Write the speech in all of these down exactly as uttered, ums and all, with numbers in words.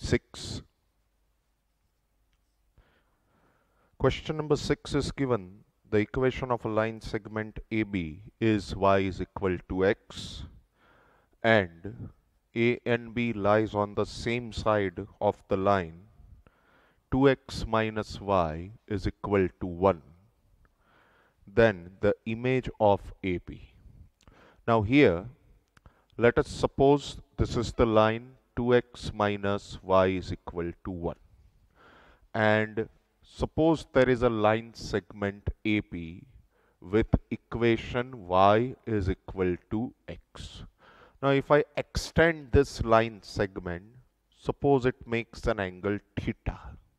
six. Question number six is given. The equation of a line segment A B is y is equal to x, and A and B lies on the same side of the line. two x minus y is equal to one. Then the image of A B. Now here, let us suppose this is the line two x minus y is equal to one. And suppose there is a line segment A B with equation y is equal to x. Now if I extend this line segment, suppose it makes an angle theta.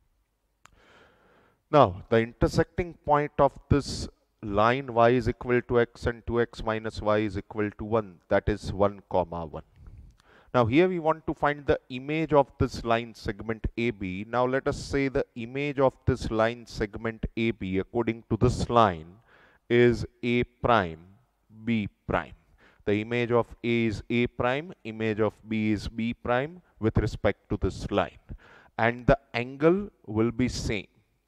Now the intersecting point of this line y is equal to x and two x minus y is equal to one, that is one comma one. Now here we want to find the image of this line segment A B. Now let us say the image of this line segment A B according to this line is A prime, B prime. The image of A is A prime, image of B is B prime with respect to this line. And the angle will be same.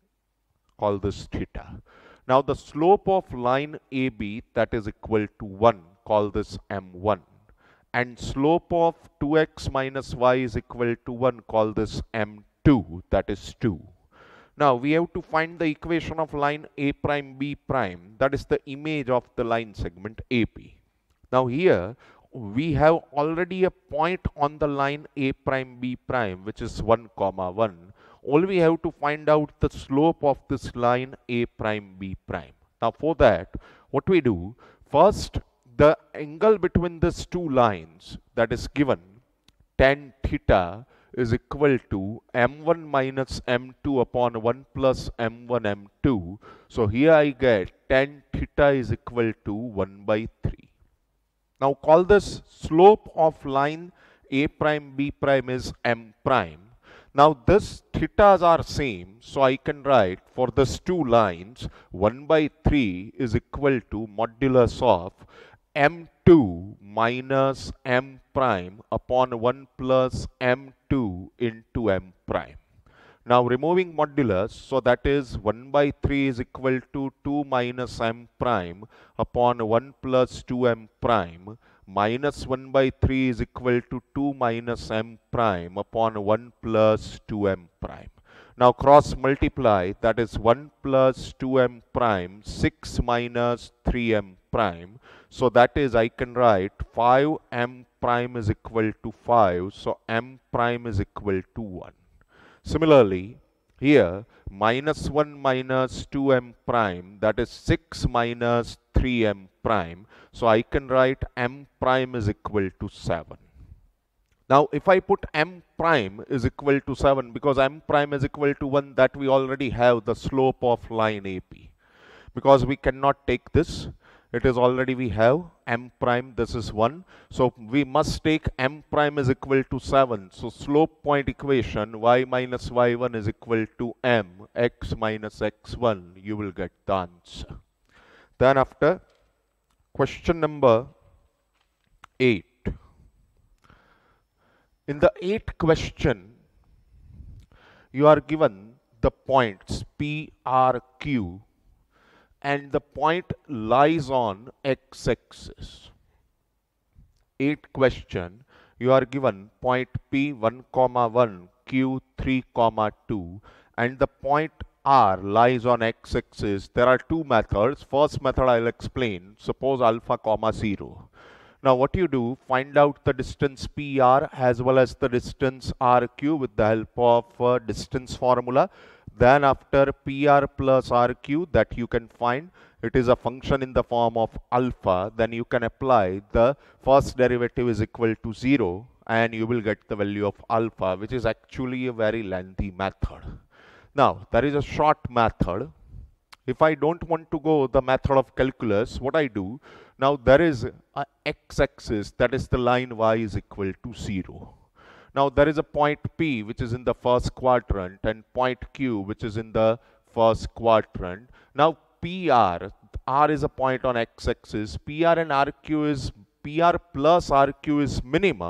Call this theta. Now the slope of line A B, that is equal to one, call this m one. And slope of two x minus y is equal to one, call this m two, that is two. Now we have to find the equation of line A prime B prime, that is the image of the line segment A B. Now here we have already a point on the line A prime B prime, which is one comma one. All we have to find out the slope of this line A prime B prime. Now for that, what we do, first the angle between these two lines that is given, tan theta is equal to m one minus m two upon one plus m one m two. So here I get tan theta is equal to one by three. Now call this slope of line A prime B prime is m prime. Now this thetas are same, so I can write for these two lines one by three is equal to modulus of m two minus m prime upon one plus m two into m prime. Now removing modulus, so that is one by three is equal to two minus m prime upon one plus two m prime, minus one by three is equal to two minus m prime upon one plus two m prime. Now cross multiply, that is one plus two m prime, six minus three m prime. So that is, I can write five m prime is equal to five, so m prime is equal to one. Similarly, here minus one minus two m prime, that is six minus three m prime. So I can write m prime is equal to seven. Now if I put m prime is equal to seven, because m prime is equal to one, that we already have the slope of line A B. Because we cannot take this, it is already we have m prime, this is one. So we must take m prime is equal to seven. So slope point equation y minus y one is equal to m, x minus x one, you will get the answer. Then after, question number eight. In the eighth question, you are given the points P, R, Q, and the point lies on x-axis. Eighth question, you are given point P one comma one, Q three comma two, and the point R lies on x-axis. There are two methods. First method I'll explain. Suppose alpha comma zero. Now what you do, find out the distance P R as well as the distance R Q with the help of uh, distance formula. Then after P R plus R Q, that you can find, it is a function in the form of alpha. Then you can apply the first derivative is equal to zero and you will get the value of alpha, which is actually a very lengthy method. Now there is a short method. If I don't want to go the method of calculus, what I do, now there is a x-axis, that is the line y is equal to zero. Now there is a point P which is in the first quadrant and point Q which is in the first quadrant. Now P R, R is a point on x-axis, P R and R Q is, P R plus R Q is minimum.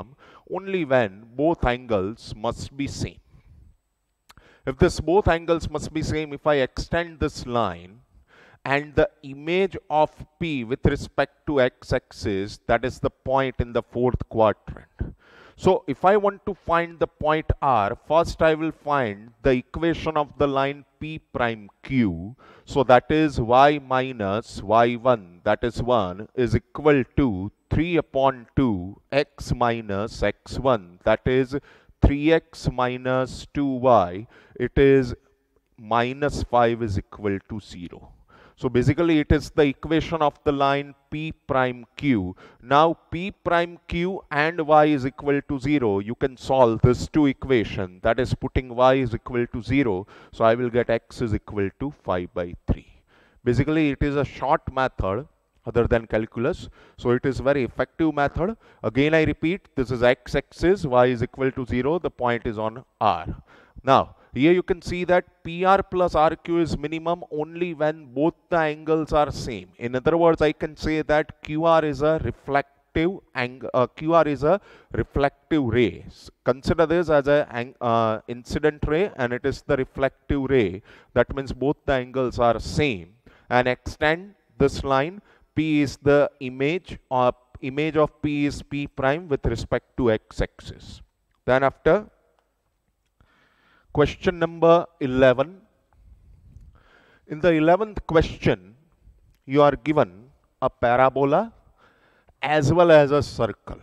only when both angles must be same. If this both angles must be same, if I extend this line and the image of P with respect to x-axis, that is the point in the fourth quadrant. So if I want to find the point R, first I will find the equation of the line P prime Q. So that is y minus y one, that is one, is equal to three upon two x minus x one, that is three x minus two y. It is minus five is equal to zero. So basically it is the equation of the line P prime Q. Now P prime Q and y is equal to zero. You can solve this two equation, that is putting y is equal to zero. So I will get x is equal to five by three. Basically it is a short method other than calculus. So it is very effective method. Again I repeat, this is x-axis, y is equal to zero, the point is on R. Now here you can see that P R plus R Q is minimum only when both the angles are same. In other words, I can say that Q R is a reflective angle, uh, Q R is a reflective ray. Consider this as a uh, incident ray and it is the reflective ray. That means both the angles are same. And extend this line, P is the image, or image of P is P prime with respect to x-axis. Then after, question number eleven. In the eleventh question, you are given a parabola as well as a circle.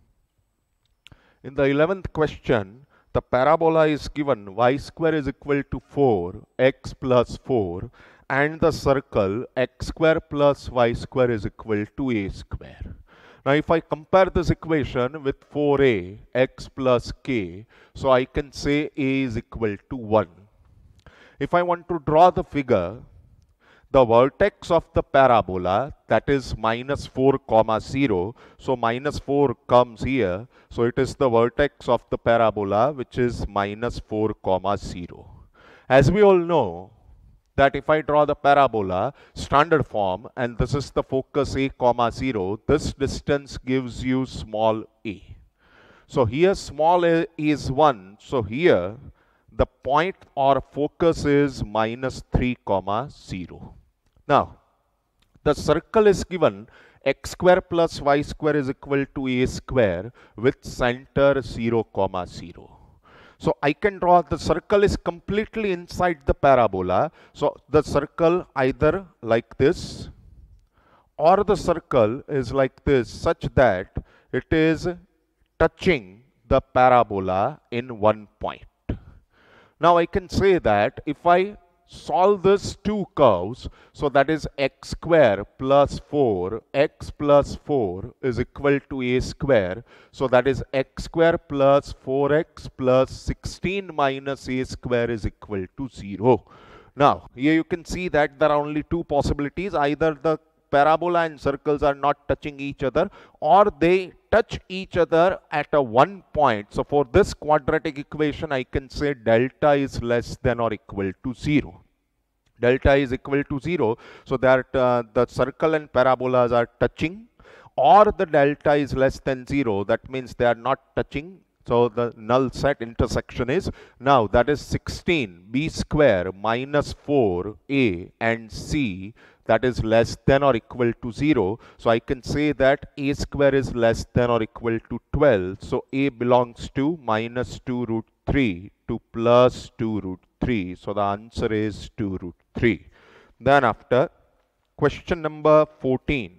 In the eleventh question, the parabola is given y square is equal to four, x plus four, and the circle x square plus y square is equal to a square. Now if I compare this equation with four a, x plus k, so I can say a is equal to one. If I want to draw the figure, the vertex of the parabola, that is minus four comma zero, so minus four comes here, so it is the vertex of the parabola which is minus four comma zero. As we all know, that if I draw the parabola standard form and this is the focus a comma zero, this distance gives you small a. So here small a is one, so here the point or focus is minus three comma zero. Now the circle is given x square plus y square is equal to a square with center zero comma zero. So I can draw the circle is completely inside the parabola. So the circle either like this or the circle is like this, such that it is touching the parabola in one point. Now I can say that if I solve this two curves, so that is x square plus four, x plus four is equal to a square, so that is x square plus four x plus sixteen minus a square is equal to zero. Now here you can see that there are only two possibilities, either the parabola and circles are not touching each other or they touch each other at a one point. So for this quadratic equation I can say delta is less than or equal to zero. Delta is equal to zero, so that uh, the circle and parabolas are touching, or the delta is less than zero, that means they are not touching. So the null set intersection is, now that is sixteen b square minus four a and c, that is less than or equal to zero. So I can say that a square is less than or equal to twelve. So a belongs to minus two root three to plus two root three. So the answer is two root three. Then after, question number fourteen.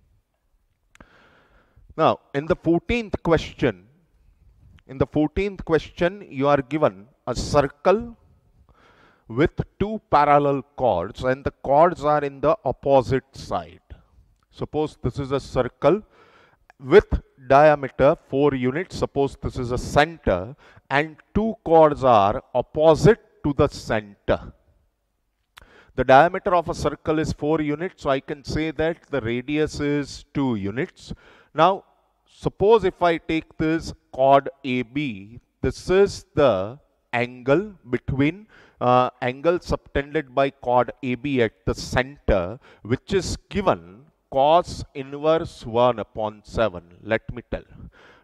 Now in the fourteenth question, in the fourteenth question you are given a circle with two parallel chords and the chords are in the opposite side. Suppose this is a circle with diameter four units. Suppose this is a center and two chords are opposite to the center. The diameter of a circle is four units, so I can say that the radius is two units. Now suppose if I take this chord A B, this is the angle between uh, angle subtended by chord A B at the center, which is given cos inverse one upon seven. Let me tell.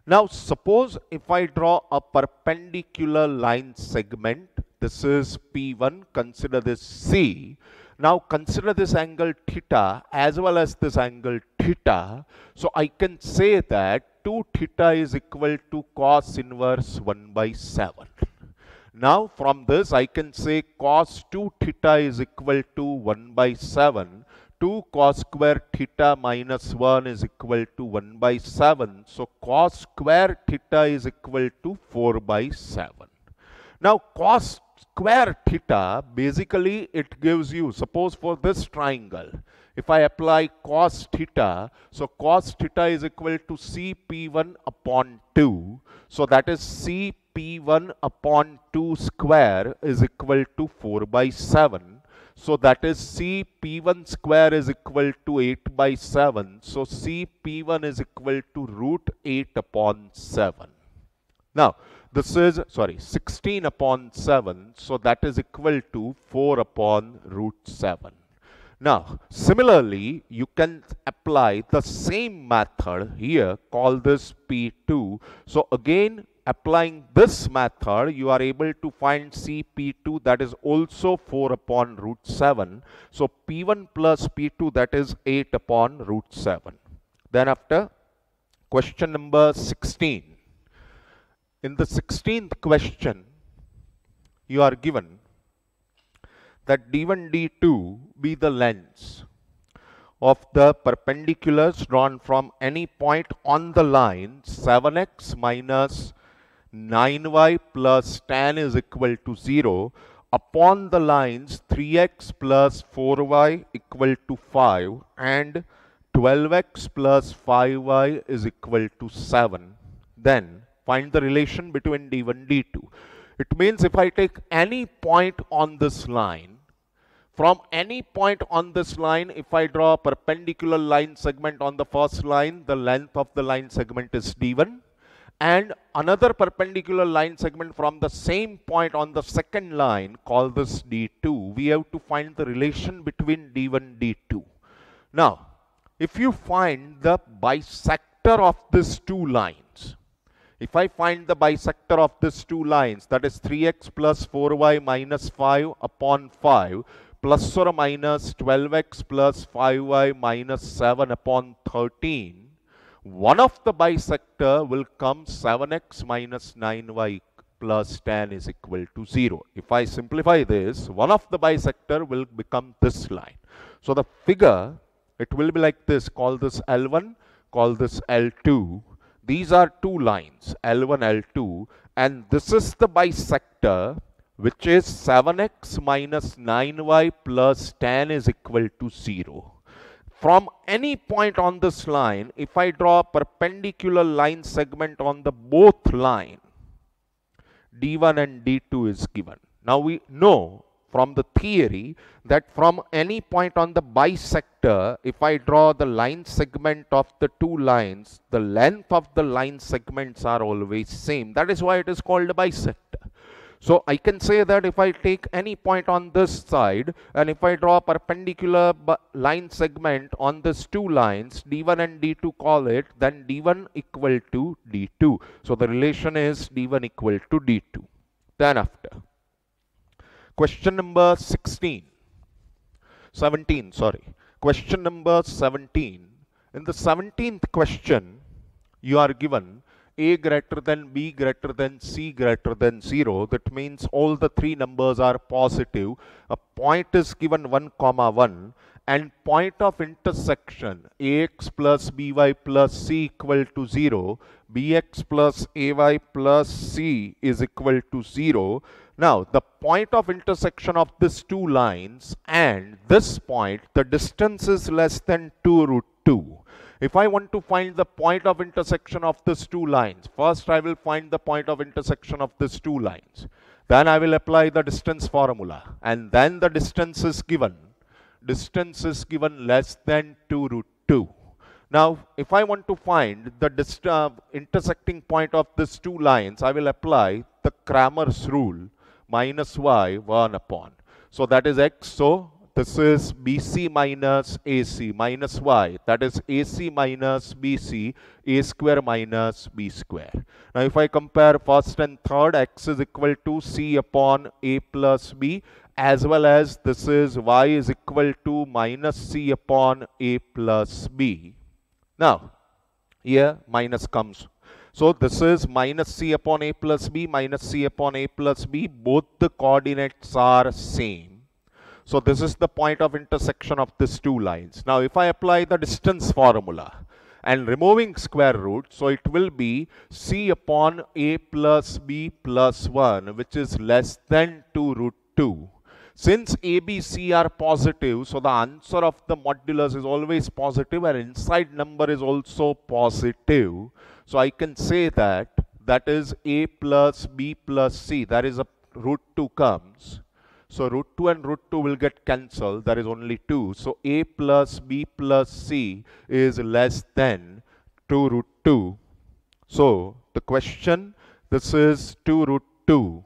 Now suppose if I draw a perpendicular line segment, this is P one, consider this C. Now consider this angle theta as well as this angle theta. So I can say that two theta is equal to cos inverse one by seven. Now from this I can say cos two theta is equal to one by seven. two cos square theta minus one is equal to one by seven. So cos square theta is equal to four by seven. Now cos square theta, basically it gives you, suppose for this triangle, if I apply cos theta, so cos theta is equal to C P one upon two. So that is C P one upon two square is equal to four by seven. So that is C P one square is equal to eight by seven. So C P one is equal to root eight upon seven. Now this is, sorry, sixteen upon seven. So that is equal to four upon root seven. Now similarly you can apply the same method here, call this P two. So again applying this method you are able to find C P two, that is also four upon root seven. So P one plus P two, that is eight upon root seven. Then after question number sixteen. In the sixteenth question you are given that D one D two be the lengths of the perpendiculars drawn from any point on the line seven x minus nine y plus tan is equal to zero upon the lines three x plus four y equal to five and twelve x plus five y is equal to seven. Then find the relation between D one D two. It means if I take any point on this line, from any point on this line, if I draw a perpendicular line segment on the first line, the length of the line segment is D one. And another perpendicular line segment from the same point on the second line, call this D two. We have to find the relation between D one, D two. Now, if you find the bisector of these two lines, if I find the bisector of these two lines, that is three x plus four y minus five upon five, plus or minus twelve x plus five y minus seven upon thirteen, one of the bisector will come seven x minus nine y plus tan is equal to zero. If I simplify this, one of the bisector will become this line. So the figure, it will be like this, call this L one, call this L two. These are two lines, L one, L two, and this is the bisector, which is seven x minus nine y plus tan is equal to zero. From any point on this line, if I draw a perpendicular line segment on the both line, D one and D two is given. Now we know from the theory that from any point on the bisector, if I draw the line segment of the two lines, the length of the line segments are always same. That is why it is called a bisector. So I can say that if I take any point on this side and if I draw a perpendicular line segment on these two lines, D one and D two call it, then D one equal to D two. So the relation is D one equal to D two. Then after, question number sixteen, seventeen, sorry, question number seventeen. In the seventeenth question, you are given A greater than B greater than C greater than zero. That means all the three numbers are positive. A point is given one comma one and point of intersection ax plus by plus c equal to zero, bx plus ay plus c is equal to zero. Now the point of intersection of these two lines and this point, the distance is less than two root two. If I want to find the point of intersection of these two lines, first I will find the point of intersection of these two lines. Then I will apply the distance formula. And then the distance is given. Distance is given less than two root two. Now, if I want to find the dist uh, intersecting point of these two lines, I will apply the Cramer's rule, minus y, one upon. So that is x. So this is B C minus A C minus y. That is A C minus B C, A square minus B square. Now if I compare first and third, x is equal to C upon A plus B, as well as this is y is equal to minus C upon A plus B. Now here minus comes. So this is minus C upon A plus B minus C upon A plus B. Both the coordinates are same. So this is the point of intersection of these two lines. Now if I apply the distance formula and removing square root, so it will be C upon A plus B plus one, which is less than two root two. Since A, B, C are positive, so the answer of the modulus is always positive and inside number is also positive. So I can say that that is A plus B plus C, that is a root two comes. So root two and root two will get cancelled, there is only two. So A plus B plus C is less than two root two. So the question, this is two root two.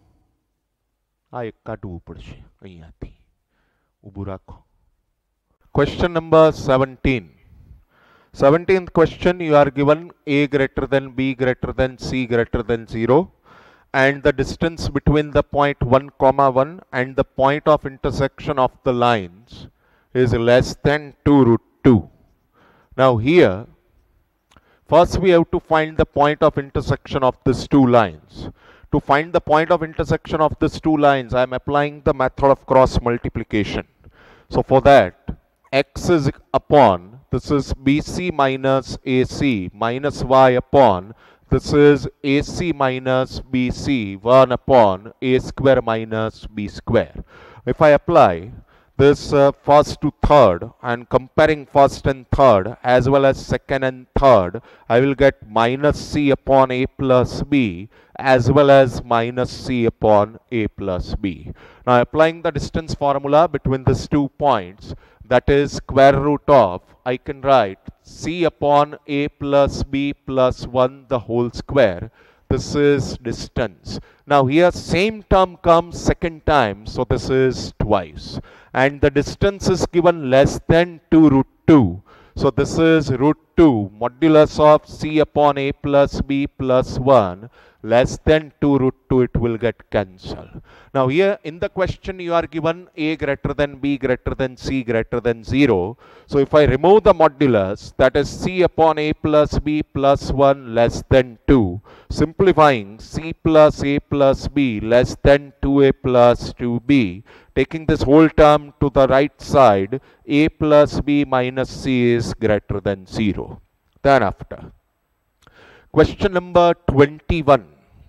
Question number seventeen. seventeenth question, you are given A greater than B greater than C greater than zero. And the distance between the point one comma one and the point of intersection of the lines is less than two root two. Now here, first we have to find the point of intersection of these two lines. To find the point of intersection of these two lines, I am applying the method of cross multiplication. So for that, x is upon, this is B C minus A C minus y upon, this is A C minus B C, one upon A square minus B square. If I apply this uh, first to third and comparing first and third as well as second and third, I will get minus C upon A plus B as well as minus C upon A plus B. Now applying the distance formula between these two points, that is square root of, I can write C upon A plus B plus one the whole square. This is distance. Now here same term comes second time, so this is twice. And the distance is given less than two root two. So this is root two, modulus of C upon A plus B plus one, less than two root two, it will get cancelled. Now here in the question you are given A greater than B greater than C greater than zero. So if I remove the modulus, that is C upon A plus B plus one less than two. Simplifying, C plus A plus B less than two A plus two B. Taking this whole term to the right side, A plus B minus C is greater than zero. Then after, question number twenty-one.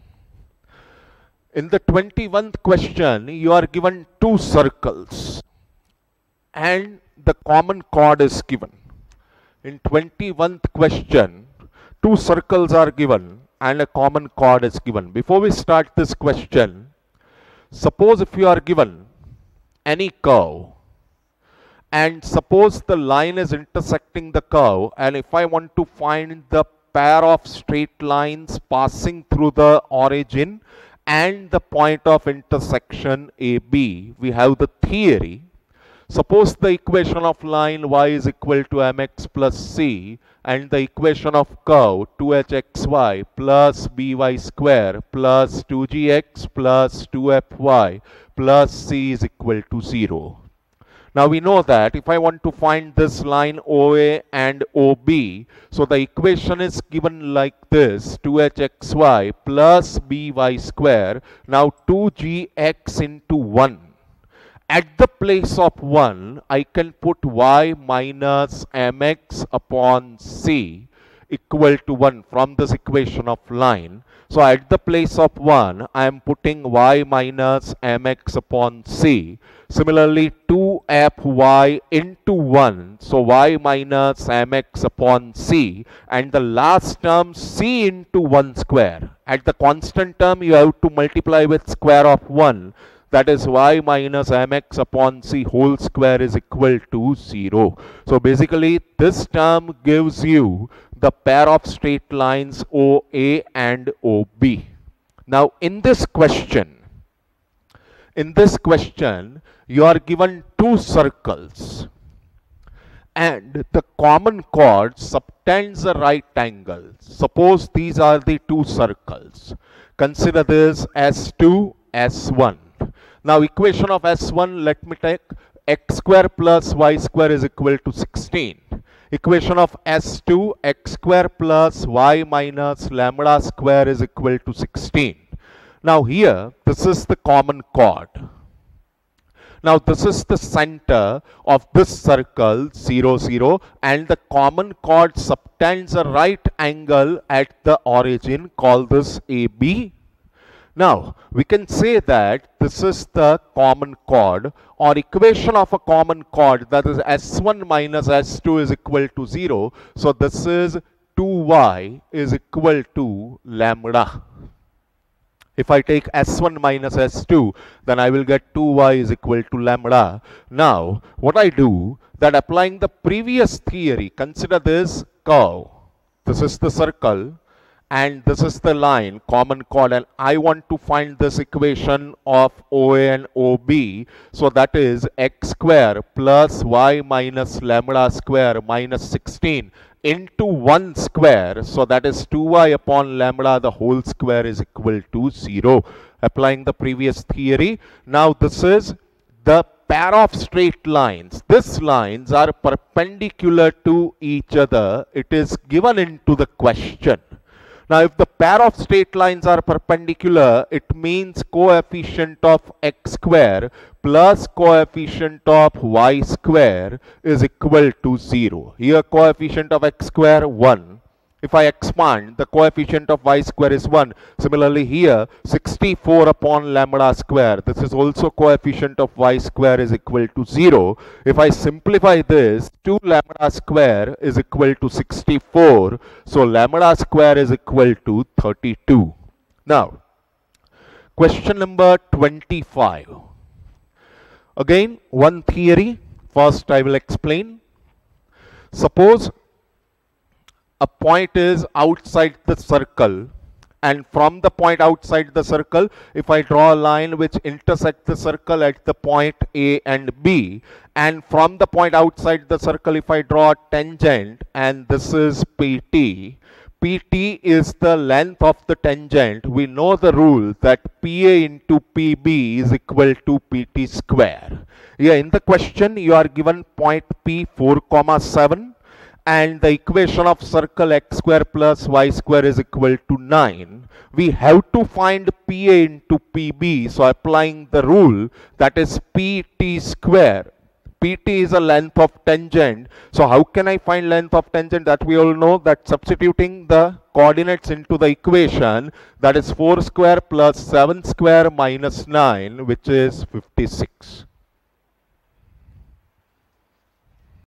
In the twenty-first question, you are given two circles and the common chord is given. In twenty-first question, two circles are given and a common chord is given. Before we start this question, suppose if you are given any curve and suppose the line is intersecting the curve, and if I want to find the pair of straight lines passing through the origin and the point of intersection A B, we have the theory. Suppose the equation of line y is equal to mx plus c and the equation of curve two h x y plus by square plus two g x plus two f y plus c is equal to zero. Now we know that if I want to find this line O A and O B, so the equation is given like this, two h x y plus by square, now two g x into one. At the place of one, I can put y minus mx upon c equal to one from this equation of line. So at the place of one, I am putting y minus mx upon c. Similarly, two f y into one, so y minus mx upon c, and the last term c into one square. At the constant term, you have to multiply with square of one. That is y minus mx upon c whole square is equal to zero. So basically, this term gives you the pair of straight lines O A and O B. Now in this question, In this question, you are given two circles and the common chord subtends a right angle. Suppose these are the two circles. Consider this S two, S one. Now equation of S one, let me take x square plus y square is equal to sixteen. Equation of S two, x square plus y minus lambda square is equal to sixteen. Now here, this is the common chord. Now this is the center of this circle, zero, zero, and the common chord subtends a right angle at the origin, call this A B. Now we can say that this is the common chord or equation of a common chord, that is S one minus S two is equal to zero. So this is two y is equal to lambda. If I take S one minus S two, then I will get two y is equal to lambda. Now, what I do, that applying the previous theory, consider this curve. This is the circle and this is the line, common chord, and I want to find this equation of O A and O B. So that is x square plus y minus lambda square minus sixteen into one square, so that is two y upon lambda the whole square is equal to zero. Applying the previous theory, now this is the pair of straight lines. These lines are perpendicular to each other. It is given into the question. Now if the pair of straight lines are perpendicular, it means coefficient of x square plus coefficient of y square is equal to zero. Here coefficient of x square one. If I expand, the coefficient of y square is one. Similarly here, sixty-four upon lambda square. This is also coefficient of y square is equal to zero. If I simplify this, two lambda square is equal to sixty-four. So lambda square is equal to thirty-two. Now, question number twenty-five. Again, one theory. First I will explain. Suppose a point is outside the circle, and from the point outside the circle, if I draw a line which intersects the circle at the point A and B, and from the point outside the circle if I draw a tangent, and this is P T, P T is the length of the tangent. We know the rule that P A into P B is equal to P T square. Here in the question you are given point P four comma seven, and the equation of circle x square plus y square is equal to nine. We have to find P A into P B. So applying the rule, that is P T square. P T is a length of tangent. So how can I find length of tangent? That we all know, that substituting the coordinates into the equation, that is four square plus seven square minus nine, which is fifty-six.